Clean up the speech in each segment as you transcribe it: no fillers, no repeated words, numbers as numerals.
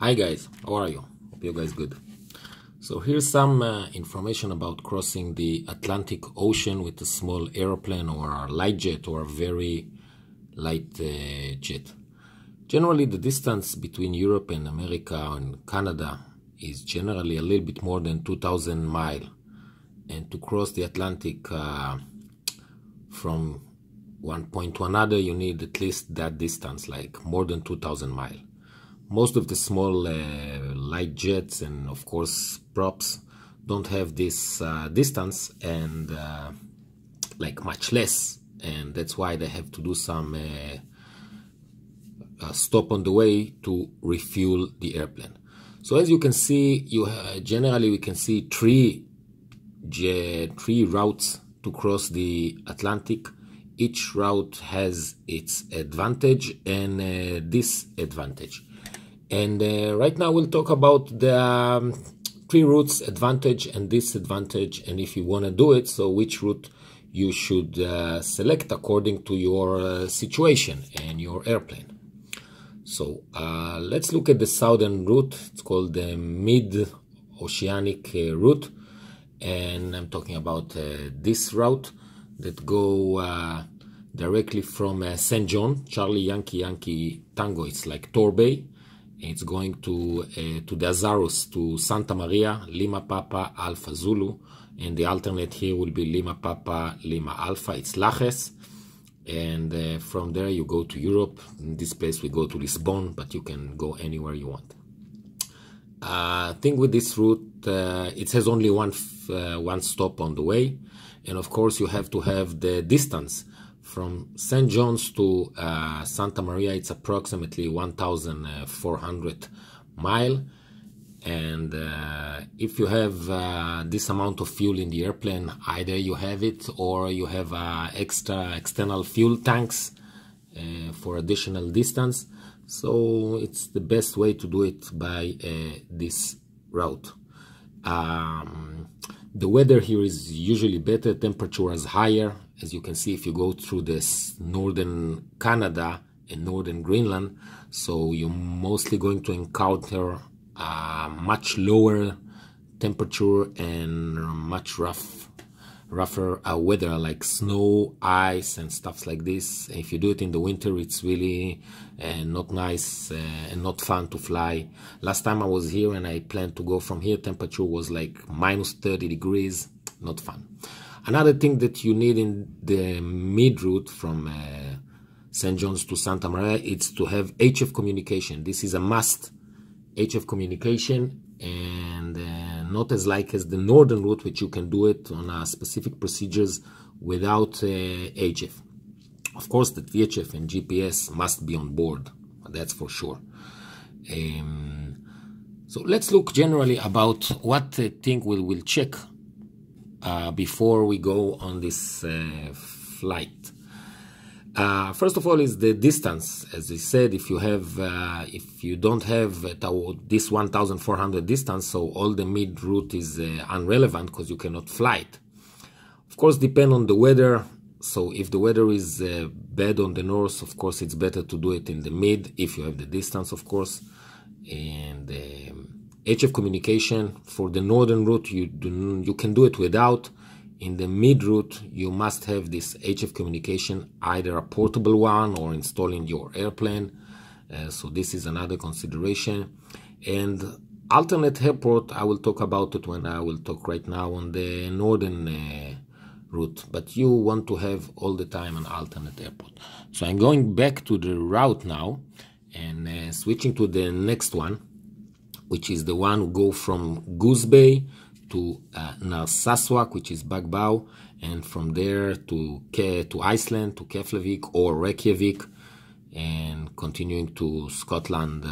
Hi guys, how are you? Hope you guys good. So here's some information about crossing the Atlantic Ocean with a small airplane or a light jet or a very light jet. Generally, the distance between Europe and America and Canada is generally a little bit more than 2,000 miles. And to cross the Atlantic from one point to another, you need at least that distance, like more than 2,000 miles. Most of the small light jets and of course props don't have this distance and like much less, and that's why they have to do some stop on the way to refuel the airplane. So as you can see, generally we can see three routes to cross the Atlantic. Each route has its advantage and disadvantage. And right now we'll talk about the three routes, advantage and disadvantage, and if you want to do it, so which route you should select according to your situation and your airplane. So let's look at the southern route. It's called the mid-oceanic route, and I'm talking about this route that go directly from St. John, Charlie Yankee Yankee Tango. It's like Torbay. It's going to the Azores, to Santa Maria, Lima Papa, Alpha Zulu, and the alternate here will be Lima Papa, Lima Alpha. It's Lajes, and from there you go to Europe. In this place we go to Lisbon, but you can go anywhere you want. Thing with this route, it has only one stop on the way, and of course you have to have the distance. From St. John's to Santa Maria, it's approximately 1,400 miles. And if you have this amount of fuel in the airplane, either you have it or you have extra external fuel tanks for additional distance. So it's the best way to do it by this route. The weather here is usually better, temperature is higher. As you can see, if you go through this northern Canada and northern Greenland, so you're mostly going to encounter much lower temperature and much rougher weather, like snow, ice, and stuff like this. If you do it in the winter, it's really not nice and not fun to fly. Last time I was here and I planned to go from here, temperature was like minus 30 degrees, not fun. Another thing that you need in the mid route from St. John's to Santa Maria, it's to have HF communication. This is a must, HF communication, and not as the northern route, which you can do it on specific procedures without HF. Of course, the VHF and GPS must be on board, that's for sure. So let's look generally about what thing we'll check before we go on this flight. First of all is the distance. As I said, if you don't have this 1,400 distance, so all the mid route is irrelevant because you cannot fly it. Of course, depend on the weather. So if the weather is bad on the north, of course it's better to do it in the mid if you have the distance, of course. And HF communication for the northern route you can do it without. In the mid route you must have this HF communication, either a portable one or installed in your airplane. So this is another consideration. And alternate airport, I will talk about it when I will talk right now on the northern route, but you want to have all the time an alternate airport. So I'm going back to the route now and switching to the next one, which is the one who go from Goose Bay to Narsarsuaq, which is Bagbau, and from there to Iceland, to Keflavik or Reykjavik, and continuing to Scotland.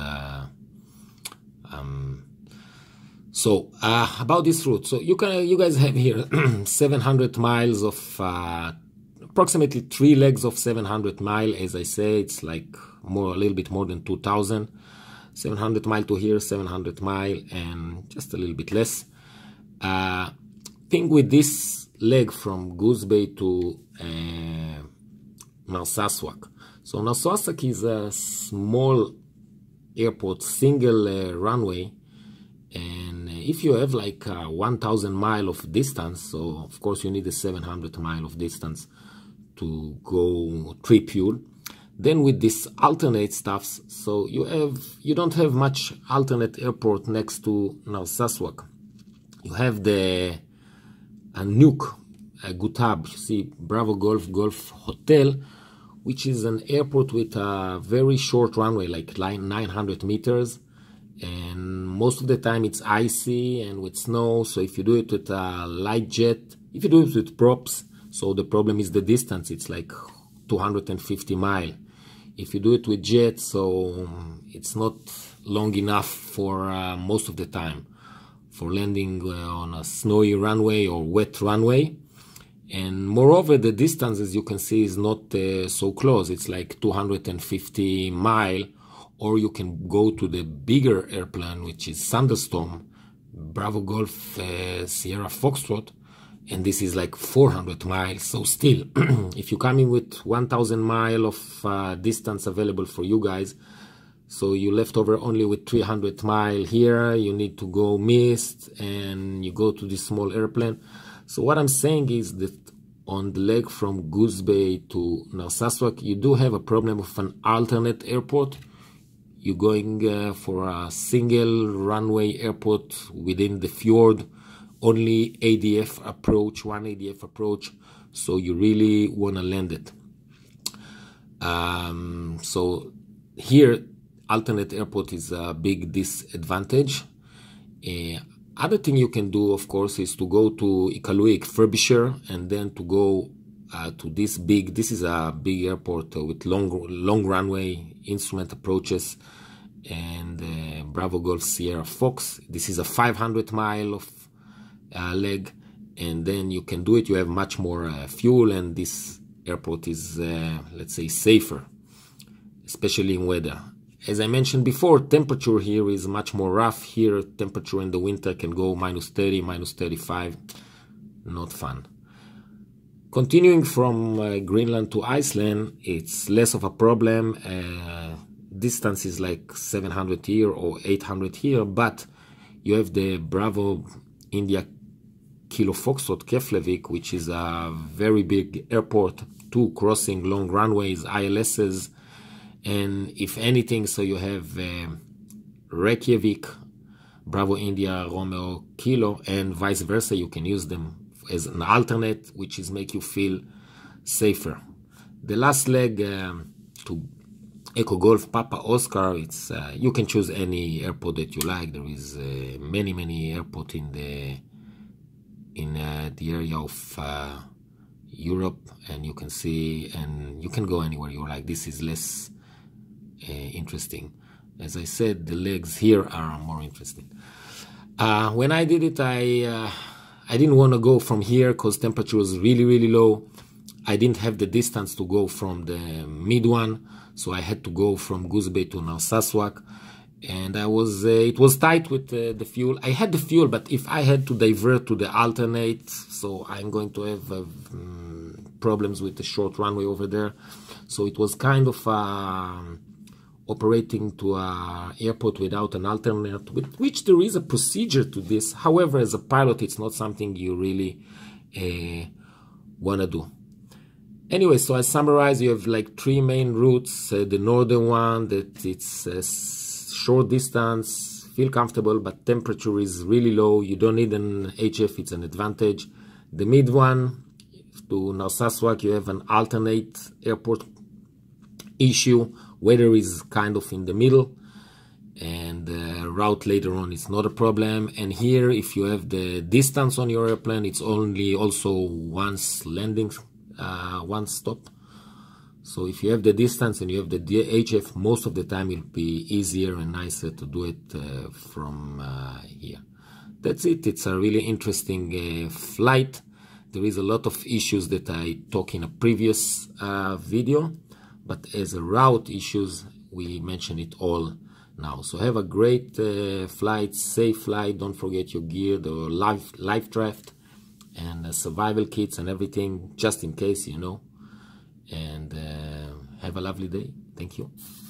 So about this route, so you guys have here 700 miles of approximately 3 legs of 700 miles. As I say, it's like a little bit more than 2,000. 700 miles to here, 700 miles, and just a little bit less. Thing with this leg from Goose Bay to Narsarsuaq. So Narsarsuaq is a small airport single runway, and if you have like 1,000 mile of distance, so of course you need a 700 mile of distance to go trip fuel. Then with this alternate stuffs, so you don't have much alternate airport next to Narsaswak. You have the Nuke, Gutab, you see Bravo Golf Hotel, which is an airport with a very short runway, like 900 meters. And most of the time it's icy and with snow. So if you do it with a light jet, if you do it with props, so the problem is the distance, it's like 250 miles. If you do it with jet, so it's not long enough for most of the time for landing on a snowy runway or wet runway. And moreover, the distance, as you can see, is not so close. It's like 250 miles. Or you can go to the bigger airplane, which is Thunderstorm, Bravo Golf Sierra Foxtrot, and this is like 400 miles. So still, if you come in with 1,000 miles of distance available for you guys, so you left over only with 300 miles here, you need to go mist, and you go to this small airplane. So what I'm saying is that on the leg from Goose Bay to Narsaswak, you do have a problem of an alternate airport. You're going for a single runway airport within the fjord, only ADF approach, one ADF approach, so you really want to land it. So here, alternate airport is a big disadvantage. Other thing you can do, of course, is to go to Iqaluit Frobisher and then to go to this is a big airport with long runway, instrument approaches, and Bravo Golf Sierra Fox. This is a 500 mile of leg, and then you can do it. You have much more fuel, and this airport is, let's say, safer, especially in weather. As I mentioned before, temperature here is much more rough. Here, temperature in the winter can go -30, -35. Not fun. Continuing from Greenland to Iceland, it's less of a problem. Distance is like 700 here or 800 here, but you have the Bravo India Kilo Foxtrot Keflavik, which is a very big airport, 2 crossing long runways, ILSs, and if anything, so you have Reykjavik, Bravo India Romeo Kilo, and vice versa. You can use them as an alternate, which is make you feel safer. The last leg to Echo Golf Papa Oscar, it's you can choose any airport that you like. There is many airports in the area of Europe, and you can see, and you can go anywhere you like. This is less interesting. As I said, the legs here are more interesting. When I did it, I didn't want to go from here because temperature was really low. I didn't have the distance to go from the mid one, so I had to go from Goose Bay to Narsaswak, and it was tight with the fuel. I had the fuel, but if I had to divert to the alternate, so I'm going to have problems with the short runway over there. So it was kind of operating to an airport without an alternate, with which there is a procedure to this. However, as a pilot, it's not something you really want to do. Anyway, so I summarize, you have like 3 main routes. The northern one, that it's short distance, feel comfortable, but temperature is really low. You don't need an HF, it's an advantage. The mid one, to Narsaswak, you have an alternate airport issue. Weather is kind of in the middle, and route later on is not a problem. And here, if you have the distance on your airplane, it's only also once landing, one stop. So if you have the distance and you have the HF, most of the time it'll be easier and nicer to do it from here. That's it. It's a really interesting flight. There is a lot of issues that I talked in a previous video, but as a route issues, we mention it all now. So have a great flight, safe flight. Don't forget your gear, the life raft, and survival kits and everything, just in case, you know. And have a lovely day. Thank you.